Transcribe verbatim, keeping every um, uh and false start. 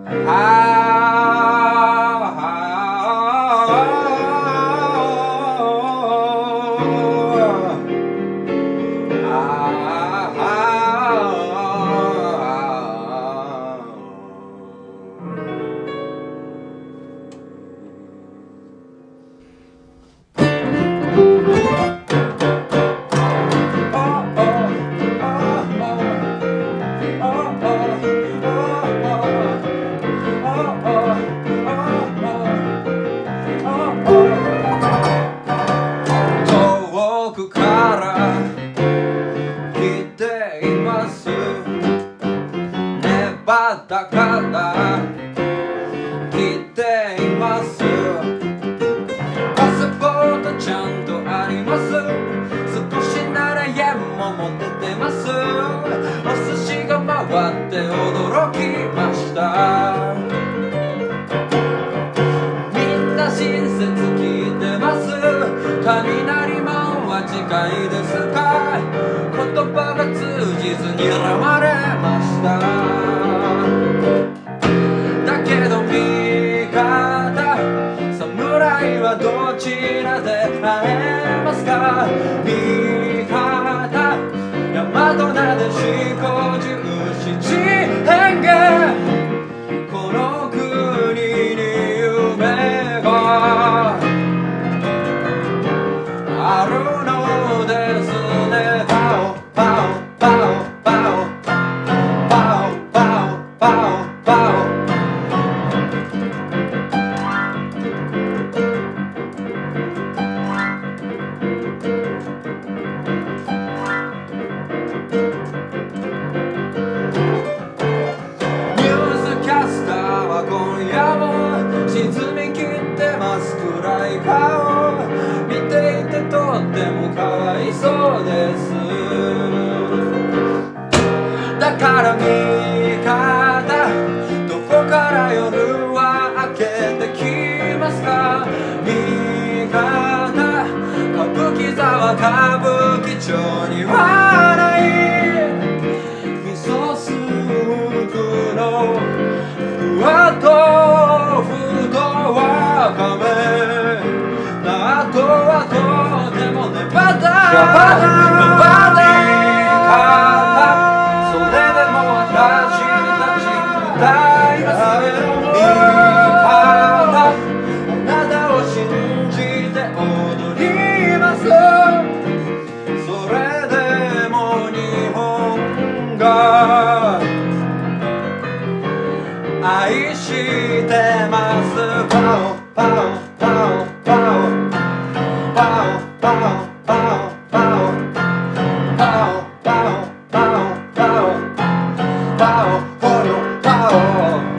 遠くから来ています。ネバダから来ています。パスポートちゃんとあります。少しなら円も持っててます。お寿司が回って驚きました。みんな親切聞いてます。雷門は近いですか。言葉が通じずに睨まれました。だけど味方侍はどちらで会えますか。味方大和なでしこ十七変化。この国に夢があるのですね。パオパオパオパオパオパオパオパオ。ニュースキャスターは今夜も沈みきってます暗い顔。見ていてとってもかわいそうです。だから味方どこから夜は明けてきますか。味方歌舞伎座は歌舞伎町にはない味噌スープのふわとふとわかめ。あとはとてもねばだばだそれでも私たち歌います。味方あなたを信じて踊ります。それでも日本が愛してます。パオパオパオパオパオパオパオパオパオパオパオパオパオほよパオ。